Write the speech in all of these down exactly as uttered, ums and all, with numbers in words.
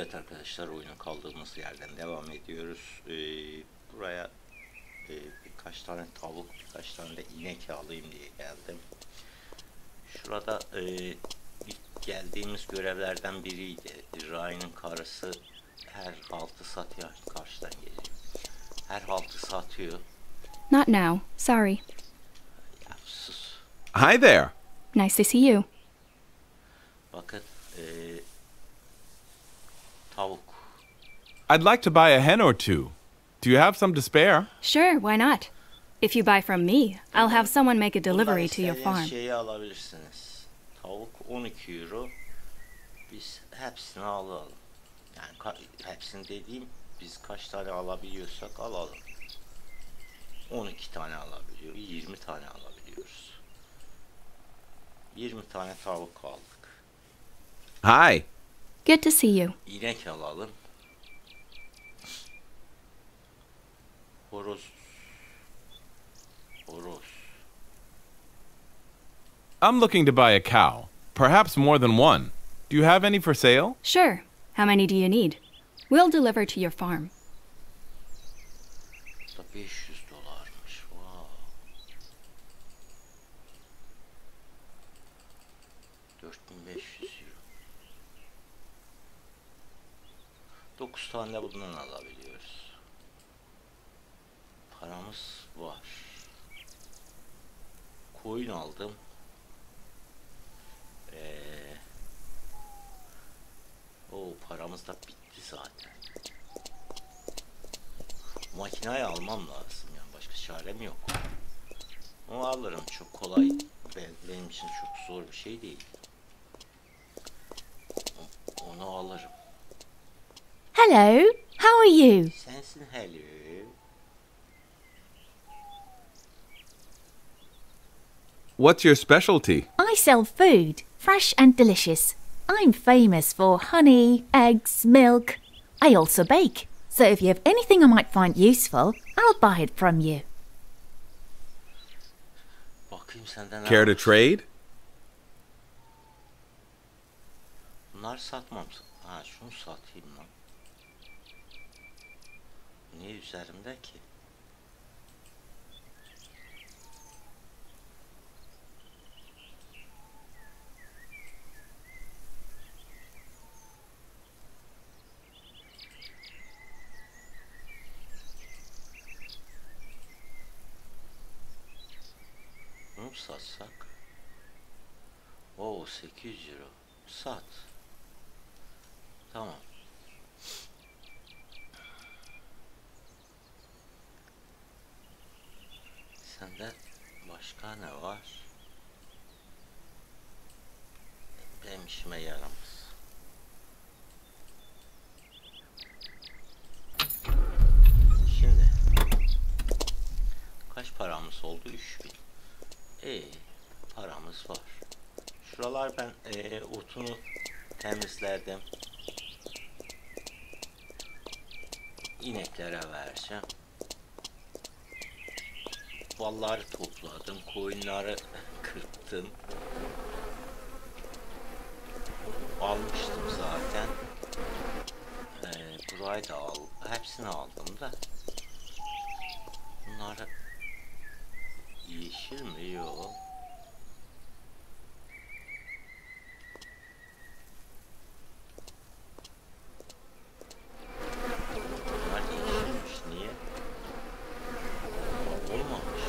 Evet arkadaşlar, oyuna kaldığımız yerden devam ediyoruz. Ee, buraya e, birkaç tane tavuk, birkaç tane de inek alayım diye geldim. Şurada e, ilk geldiğimiz görevlerden biriydi. Ryan'ın karısı her haltı satıyor, karşıdan geliyor. Her haltı satıyor. Not now. Sorry. Ya sus. Hi there. Nice to see you. Bakın e, tavuk. I'd like to buy a hen or two. Do you have some to spare? Sure, why not? If you buy from me, I'll have someone make a delivery to your Buradan farm. istediğiniz şeyi alabilirsiniz. Tavuk on iki euro. Biz hepsini alalım. Yani hepsini dediğim, biz kaç tane alabiliyorsak alalım. on iki tane alabiliyor, yirmi tane alabiliyoruz. yirmi tane tavuk aldık. Hi. Good to see you. İnek alalım. Horoz. Horoz. I'm looking to buy a cow. Perhaps more than one. Do you have any for sale? Sure. How many do you need? We'll deliver to your farm. Bu da beş yüz dolarmış. Wow. dört bin beş yüz euro. dokuz tane de bundan alabiliyoruz. Paramız var. Koyun aldım. Ee, o paramız da bitti zaten. Makinayı almam lazım, yani başka çarem yok. Onu alırım, çok kolay. Ben, benim için çok zor bir şey değil. O, onu alırım. Hello, how are you? Sensin hello. What's your specialty? I sell food, fresh and delicious. I'm famous for honey, eggs, milk. I also bake. So if you have anything I might find useful, I'll buy it from you. Bakayım senden. Care to trade? Bunlar satmam. Ha, şunu satayım lan. Niye üzerimde ki? Bunu satsak? Oo, sekiz yüz euro. Sat. Tamam. Sende başka ne var? Benim işime yaramaz. Şimdi kaç paramız oldu? üç bin. İyi, paramız var. Şuralar ben e, otunu temizledim. İneklere vereceğim. Balları topladım, koyunları kırptım. Almıştım zaten. Ee, burayı da al, hepsini aldım da. Bunları yeşil mi? Yok. Bunlar yeşilmiş. Niye? Olmamış.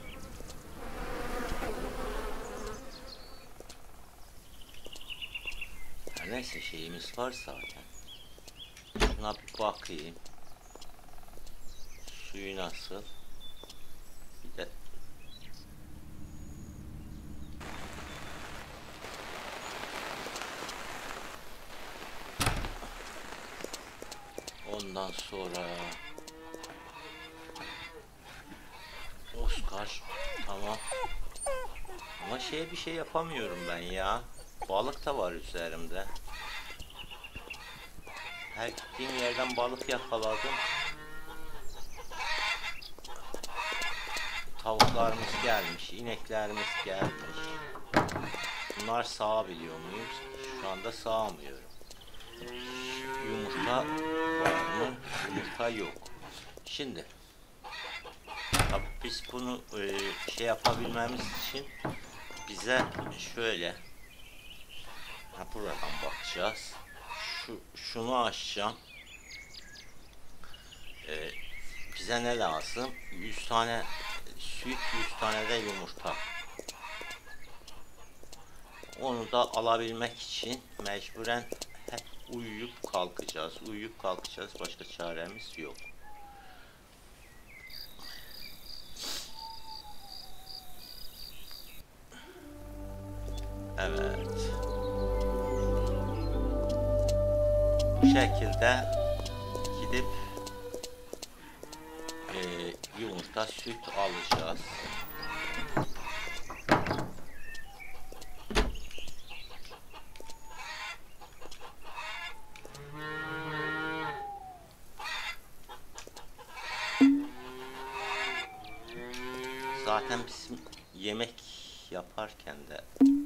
Her neyse, şeyimiz var zaten. Şuna bir bakayım. Suyu nasıl? Bir de ondan sonra Oscar, tamam. Ama şeye bir şey yapamıyorum ben ya. Balık da var üzerimde. Her gittiğim yerden balık yakaladım. Tavuklarımız gelmiş, ineklerimiz gelmiş. Bunlar sağabiliyor muyuz? Şu anda sağamıyorum. Yumurta var mı? Yumurta yok. Şimdi tabii biz bunu e, şey yapabilmemiz için bize şöyle, ha, buradan bakacağız. Şu, şunu açacağım. E, bize ne lazım? yüz tane süt, yüz tane de yumurta. Onu da alabilmek için mecburen hep uyuyup kalkacağız. Uyuyup kalkacağız. Başka çaremiz yok. Evet. Bu şekilde gidip e, yumurta, süt alacağız. Zaten bizim yemek yaparken de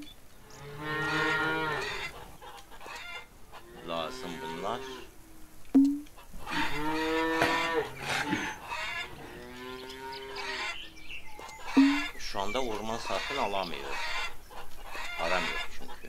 lazım bunlar. Şu anda orman satın alamıyor. Param yok çünkü.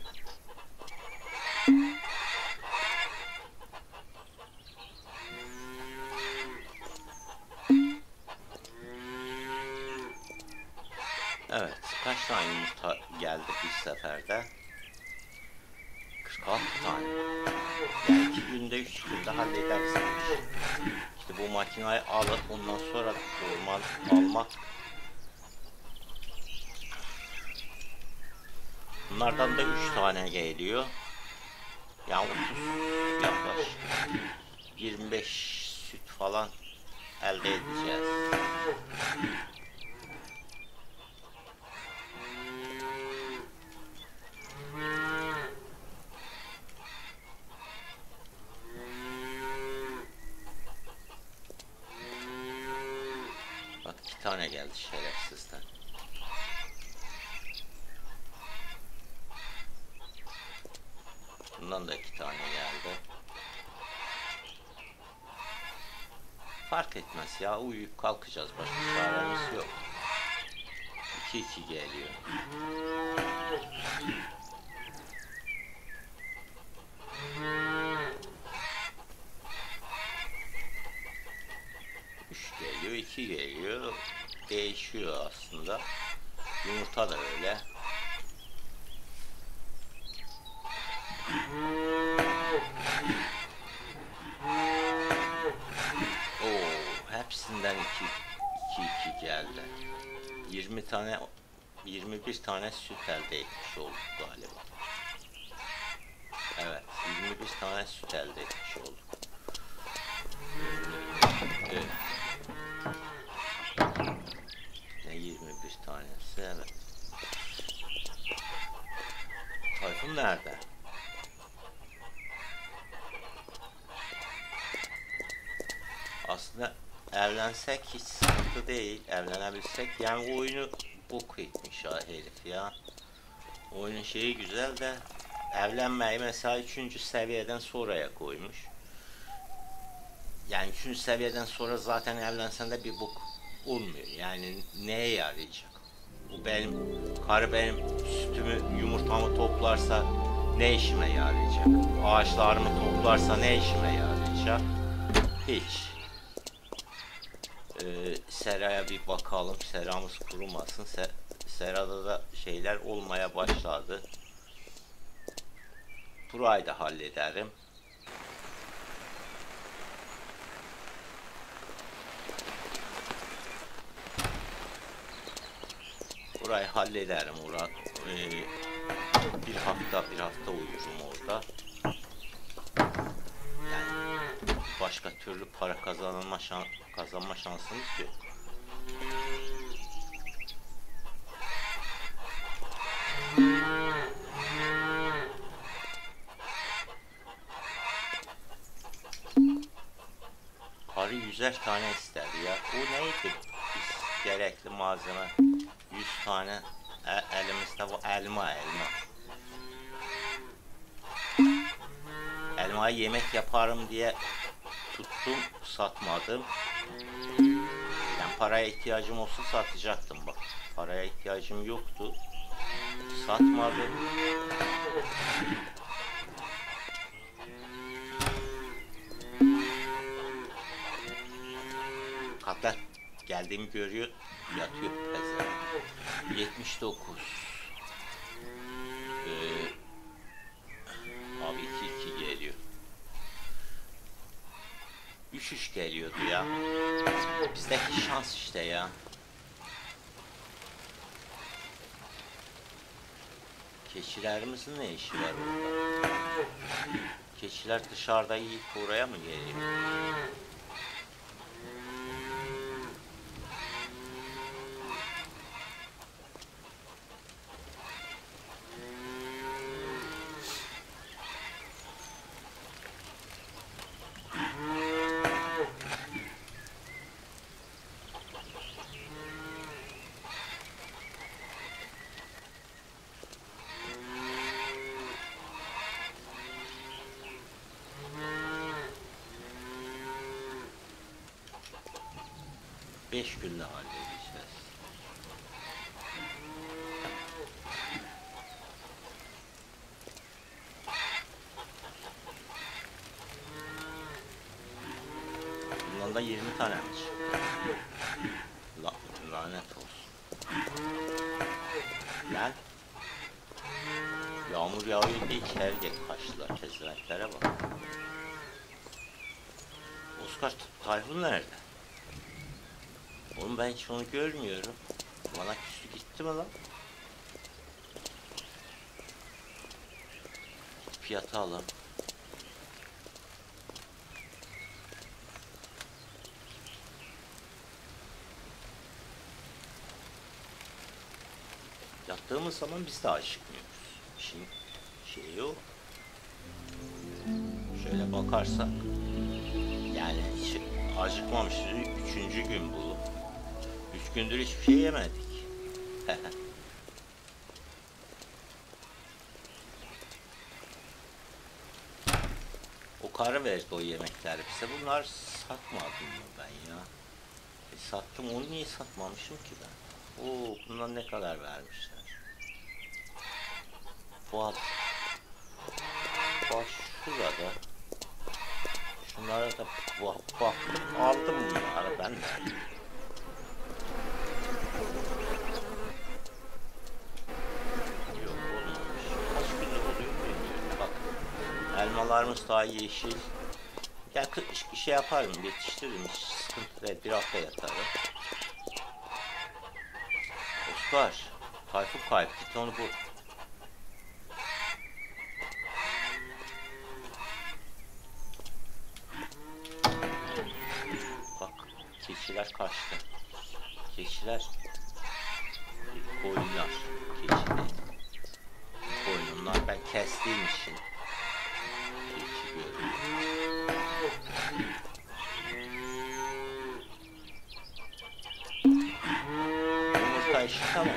Evet, kaç tane yumurta geldi bir seferde? kırk altı tane. Yani iki günde, üç günde halledersiniz. İşte bu makinayı alıp ondan sonra orman almak. Bunlardan da üç tane geliyor. Yani otuz, yaklaşık yirmi beş süt falan elde edeceğiz. Bak, iki tane geldi şerefsizden. Bundan da iki tane geldi. Fark etmez ya, uyuyup kalkacağız, başka çaremiz yok. iki iki geliyor. üç geliyor, iki geliyor. Değişiyor aslında. Yumurta da öyle. Oo, hepsinden iki iki geldi. yirmi tane, yirmi bir tane süt elde etmiş olduk galiba. Evet, yirmi bir tane süt elde etmiş olduk. Evet. Ne yirmi bir tanesi, evet. Tayfun nerede? Aslında evlensek hiç sıkıntı değil, evlenebilsek. Yani oyunu bok etmiş ha herif ya. Oyunun şeyi güzel de evlenmeyi mesela üçüncü seviyeden sonraya koymuş. Yani üçüncü seviyeden sonra zaten evlensen de bir bok olmuyor. Yani neye yarayacak? Bu benim karı benim sütümü, yumurtamı toplarsa ne işime yarayacak? Ağaçlarımı toplarsa ne işime yarayacak? Hiç. Ee, Seraya bir bakalım. Seramız kurumasın. Se Serada da şeyler olmaya başladı. Burayı da hallederim. Burayı hallederim Murat. Ee, bir hafta bir hafta uyurum orada. Yani başka türlü para kazanma şan kazanma şansımız yok. Karı yüzer tane istedi ya. O neydi? Biz gerekli malzeme yüz tane e elimizde, bu elma elma. Elma elmayı yemek yaparım diye tuttum, satmadım. Yani paraya ihtiyacım olsa satacaktım bak. Paraya ihtiyacım yoktu. Satmadım. Hatta geldiğimi görüyor, yatıyor pezevenk. yetmiş dokuz. Ee, abi iki iki geliyor. üç üç geliyordu ya. Bizdeki şans işte ya. Keçilerimizin ne işi var orada? Keçiler dışarıda yiyip buraya mı geliyor? Beş günde halledeceğiz. Bundan da yirmi tane mi çıktı? La, lanet olsun. Lan. Yağmur yağıyor diye içeri gel kaçtılar. Kesinliklere bak. Oscar, Tayfun nerede? Oğlum ben hiç onu görmüyorum. Bana küstü gitti mi lan? Fiyatı alalım. Yattığımız zaman biz de acıkmıyoruz. Şimdi şey o. Şöyle bakarsak yani hiç acıkmamışız. Üçüncü gün bu. Üç gündür hiçbir şey yemedik. O karı verdi o yemekleri bize. Bunlar satmadım mı ben ya? E, sattım, onu niye satmamışım ki ben? Oo, bundan ne kadar vermişler? Bak. Bak şurada. Şunlara da bak, bak aldım bunları ben de. Yok olmamış. Kaç gündür oluyor bilmiyorum. Bak elmalarımız daha yeşil. Gel şey yaparım, yetiştiririm, hiç sıkıntı değil, bir hafta yatarım. Oscar, Tayfun kayıp, git onu bul. Bak, keçiler kaçtı. Keçiler, koyunlar, keçi değil. Koyunlar ben kestiğim için. Keçi görüyorum. Yumurta işi tamam.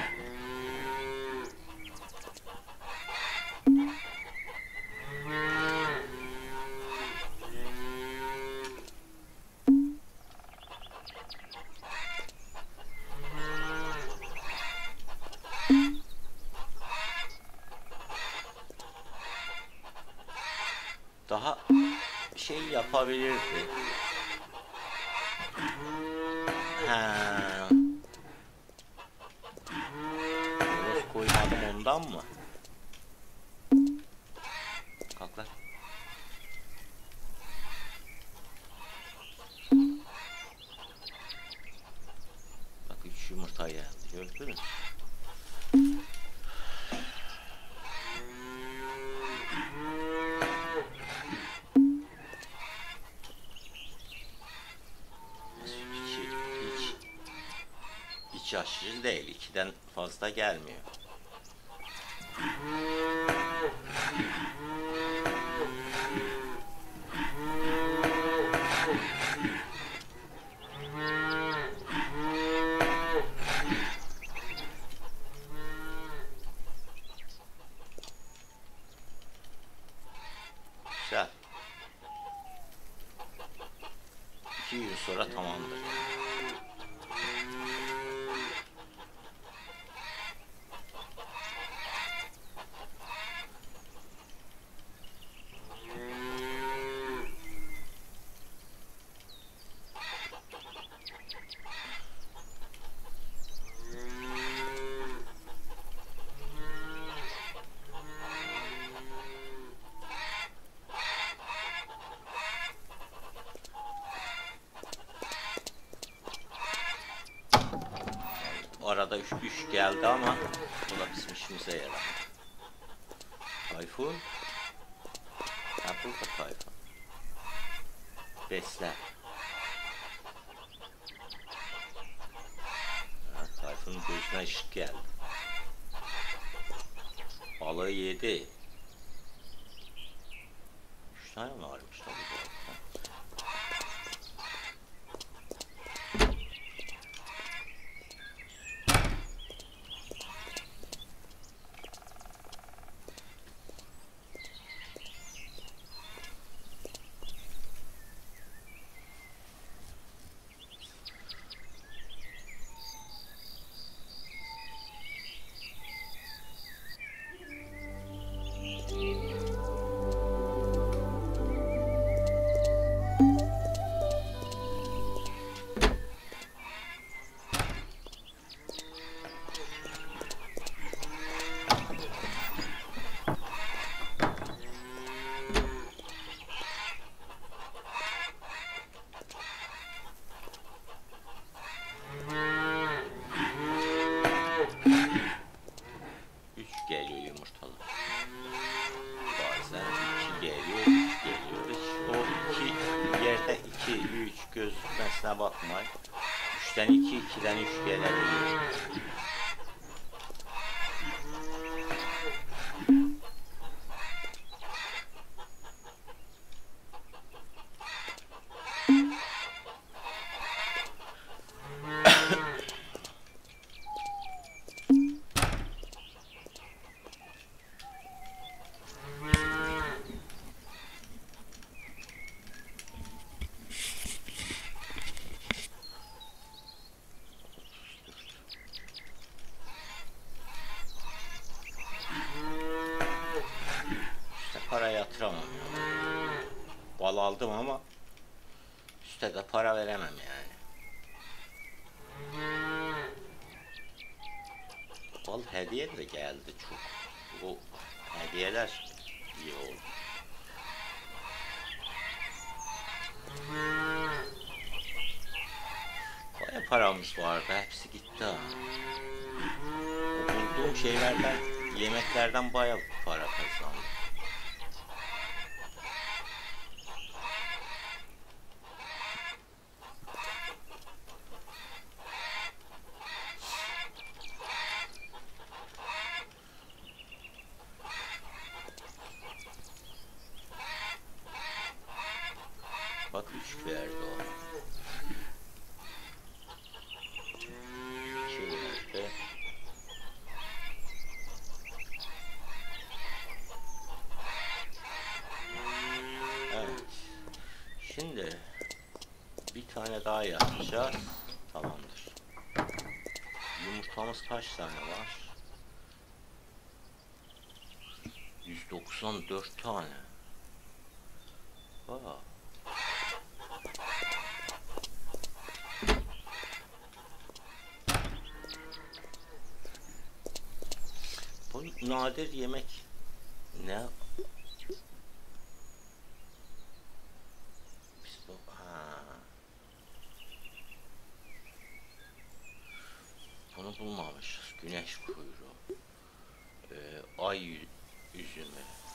Daha şey yapabilirdi. Ha. Horoz koymadım ondan mı? Kalk lan. Bak üç yumurta geldi, gördün mü? Hiç aşırı değil, ikiden fazla gelmiyor. Güzel. sonra tamamdır. Arada üç üç geldi ama bu da bizim işimize yarar. Tayfun. Ha burada Tayfun. Besle. Ha, Tayfun'un gözüne ışık geldi. Balığı yedi. Üç tane mi varmış tabii bu? Gözükmesine bakmayın. üçten iki, ikiden üç gelebiliyor. Para yatıramam. Bal aldım ama üste de para veremem yani. Bal hediye de geldi çok. O hediyeler iyi oldu. Baya paramız vardı, hepsi gitti ha. O bulduğum şeylerden, yemeklerden baya para kazandım. Bak üç verdi o. iki verdi. Evet. Şimdi bir tane daha yapacağız. Tamamdır. Yumurtamız kaç tane var? yüz doksan dört tane. Aa. Bu nadir yemek ne? Biz bu ha. Bunu bulmamışız. Güneş kuyruğu. Ee, ay üzümü.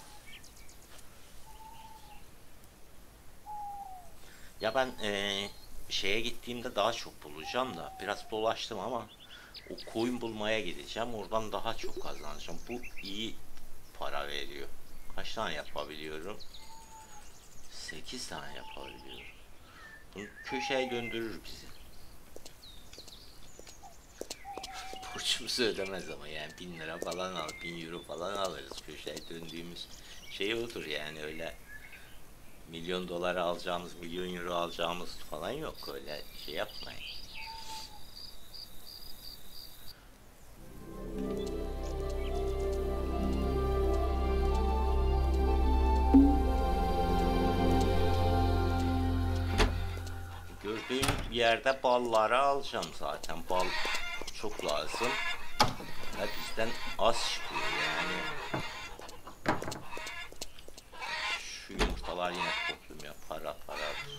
Ya ben ee, şeye gittiğimde daha çok bulacağım da biraz dolaştım ama o koyun bulmaya gideceğim. Oradan daha çok kazanacağım. Bu iyi para veriyor. Kaç tane yapabiliyorum? sekiz tane yapabiliyorum. Bunu köşeye döndürür bizi. Borcumuzu ödemez ama yani bin lira falan al, bin euro falan alırız. Köşeye döndüğümüz şey odur yani, öyle milyon dolar alacağımız, milyon euro alacağımız falan yok. Öyle şey yapmayın. Gördüğüm yerde balları alacağım zaten. Bal çok lazım. Ve bizden az çıkıyor yani. Şu yumurtalar yine toplum ya, para para.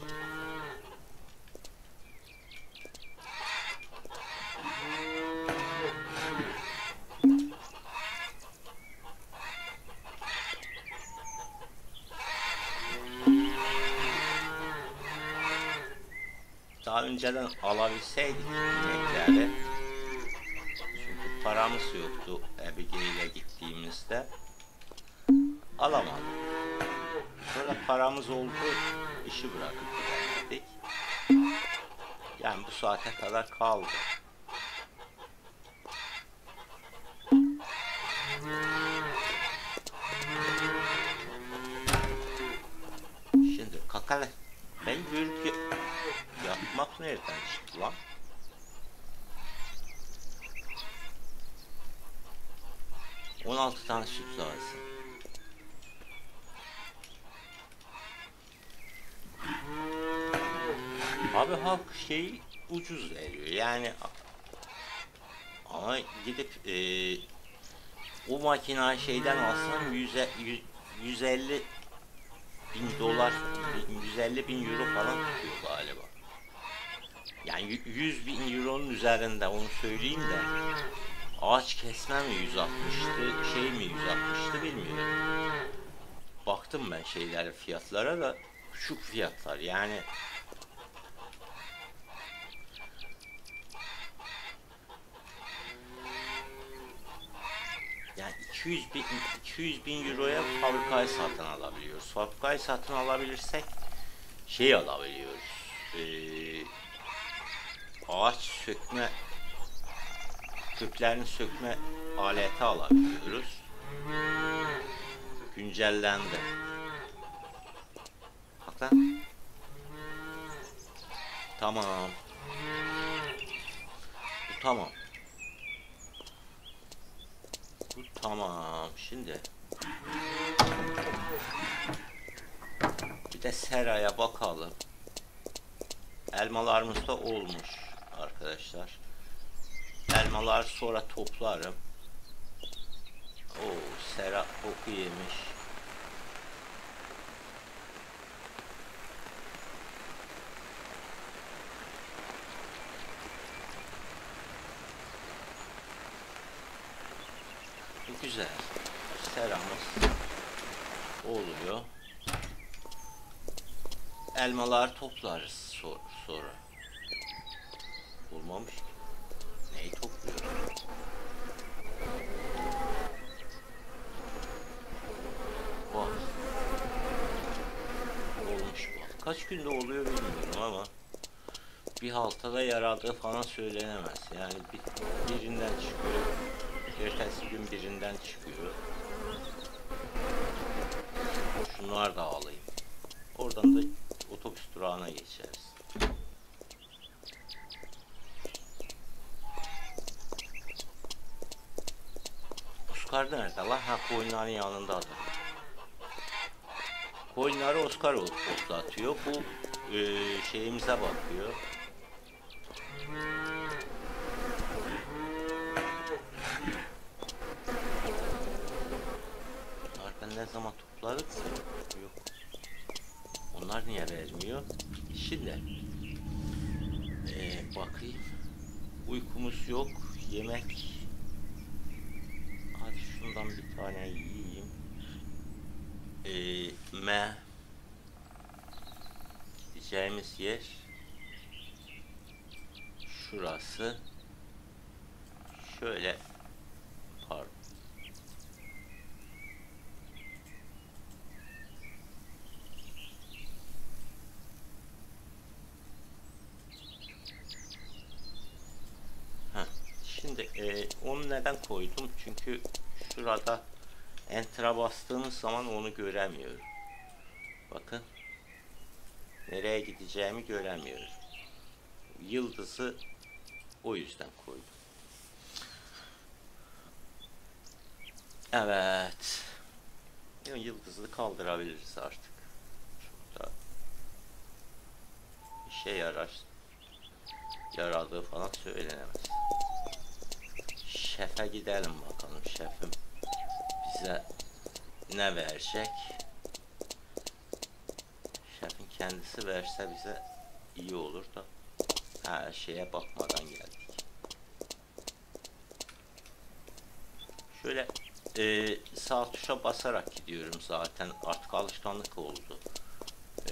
Daha önceden alabilseydik inekleri, çünkü paramız yoktu Abigail'e gittiğimizde, alamadık. Sonra paramız oldu, işi bırakıp gidemedik. Yani bu saate kadar kaldı. Şimdi kakale, ben gürültü yapmak nereden çıktı lan? on altı tane süt lazım. Abi halk şey ucuz veriyor yani, ama gidip e, o makina şeyden alsam yüz elli bin dolar, yüz elli bin euro falan tutuyor galiba. Yani yüz bin euronun üzerinde, onu söyleyeyim de. Ağaç kesme mi yüz altmıştı, şey mi yüz altmıştı bilmiyorum. Baktım ben şeylere, fiyatlara da küçük fiyatlar yani. Yani iki yüz bin, iki yüz bin euroya fabrikayı satın alabiliyoruz. Fabrikayı satın alabilirsek şey alabiliyoruz. Ee, ağaç sökme, köklerini sökme aleti alabiliyoruz. Güncellendi. Bak lan. Tamam. Bu tamam. Bu tamam. Şimdi bir de seraya bakalım. Elmalarımız da olmuş arkadaşlar. Elmalar sonra toplarım. Oo, sera koku yemiş. Bu güzel. Seramız oluyor. Elmalar toplarız sor sonra. Olmamış ki. Neyi topluyorum? Bak. Olmuş bak. Kaç günde oluyor bilmiyorum ama bir haltada yaradığı falan söylenemez. Yani bir, birinden çıkıyor. Ertesi gün birinden çıkıyor. Şunlar da alayım. Oradan da otobüs durağına geçeriz. Oscar nerede lan? Ha, koyunların yanındadır. Koyunları Oscar otlatıyor. Bu e, şeyimize bakıyor. Arka ne zaman topladık? Yok. Onlar niye vermiyor? Şimdi ee, bakayım. Uykumuz yok. Yemek. Hadi şundan bir tane yiyeyim. Ee, me gideceğimiz yer şurası. Şöyle pardon. Şimdi e, onu neden koydum? Çünkü şurada Enter'a bastığınız zaman onu göremiyorum. Bakın. Nereye gideceğimi göremiyorum. Yıldızı o yüzden koydum. Evet. Yıldızı kaldırabiliriz artık. Şurada işe yarar. Yaradığı falan söylenemez. Şefe gidelim bakalım. Şefim bize ne verecek? Şefin kendisi verse bize iyi olur da her şeye bakmadan geldik. Şöyle e, sağ tuşa basarak gidiyorum zaten, artık alışkanlık oldu. E,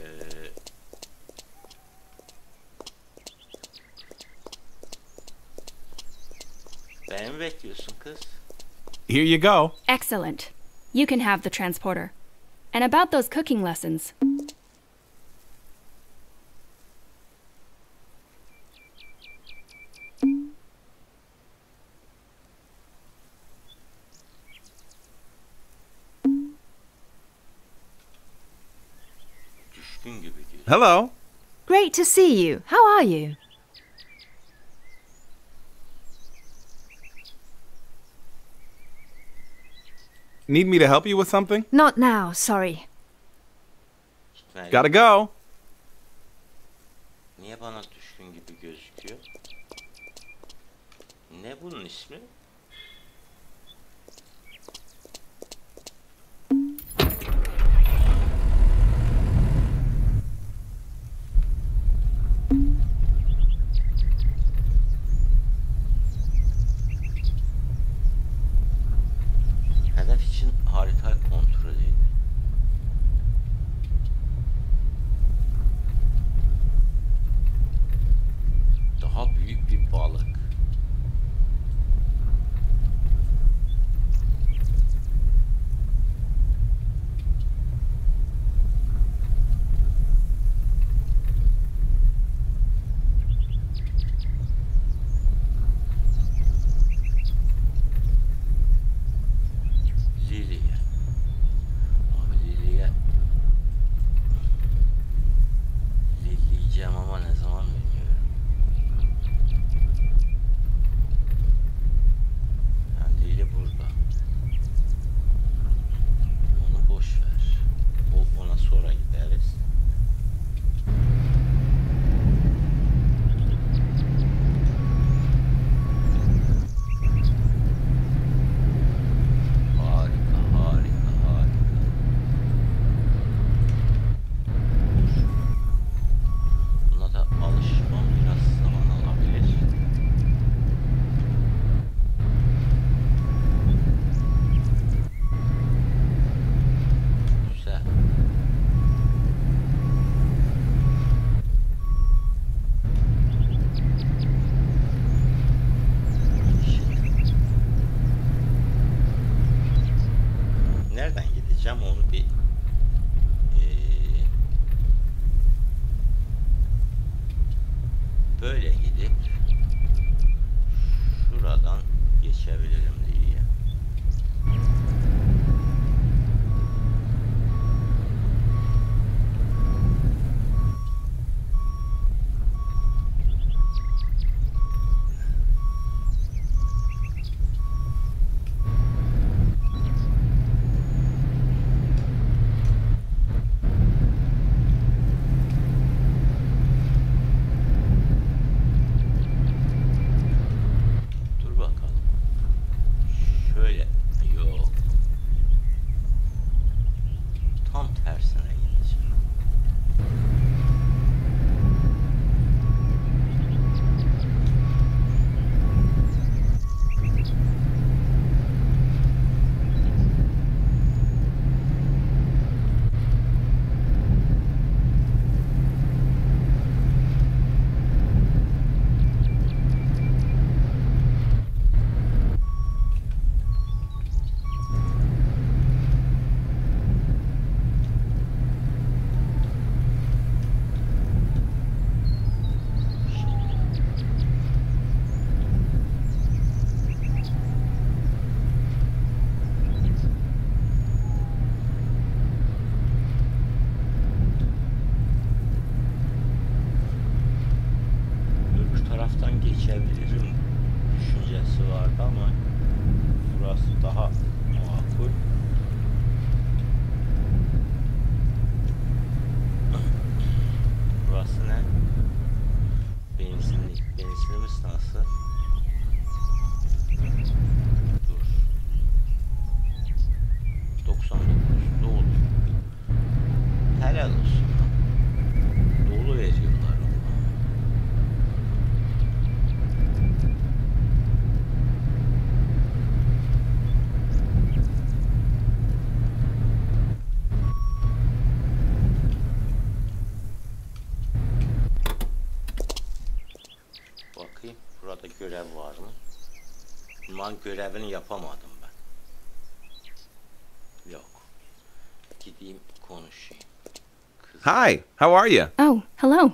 beni mi bekliyorsun kız? Here you go. Excellent. You can have the transporter. And about those cooking lessons. Düşkün gibi geliyor. Hello. Great to see you. How are you? Need me to help you with something? Not now, sorry. Gitmeye Gotta go. Niye bana düşkün gibi gözüküyor? Ne bunun ismi? Hedef için haritayı kontrol edin. Daha büyük bir balık. Liliye. Abi Liliye. Liliyeceğim ama ne zaman bilmiyorum. Ha, Lili burada. Onu boş ver. O, ona sonra gideriz. Harika, harika, harika. Buna da alışmam biraz zaman alabilir. Güzel. Şimdi nereden gideceğim onu bir eee, böyle gidip şuradan geçebilirim diye. daha makul. Burası ne? Benzinlik. Benzinimiz nasıl? Dur. doksan dokuz. Dolu. Helal olsun. Dolu veriyorlar. Bakayım burada görev var mı? Bunların görevini yapamadım ben. Yok. Gideyim konuşayım. Kız. Hi, how are you? Oh, hello.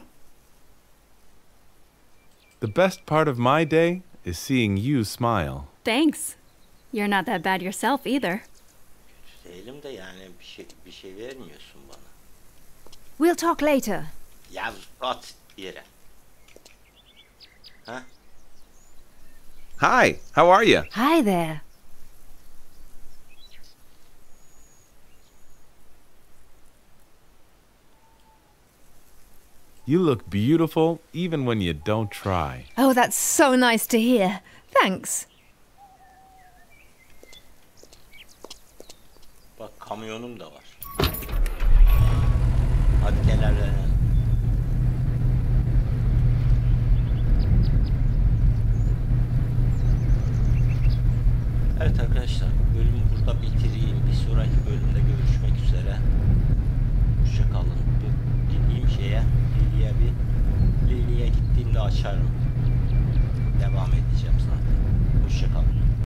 The best part of my day is seeing you smile. Thanks. You're not that bad yourself either. Değilim de yani bir şey bir şey vermiyorsun bana. We'll talk later. Ya at yere. Ha? Hi, how are you? Hi there. You look beautiful even when you don't try. Oh, that's so nice to hear. Thanks. Bak kamyonum da var. Hadi gel evlenelim. Evet arkadaşlar, bölümü burada bitireyim. Bir sonraki bölümde görüşmek üzere. Hoşça kalın. Bu gideyim şeye, Lily'ye bir Lily'ye gittiğimde açarım. Devam edeceğim zaten. Hoşça kalın.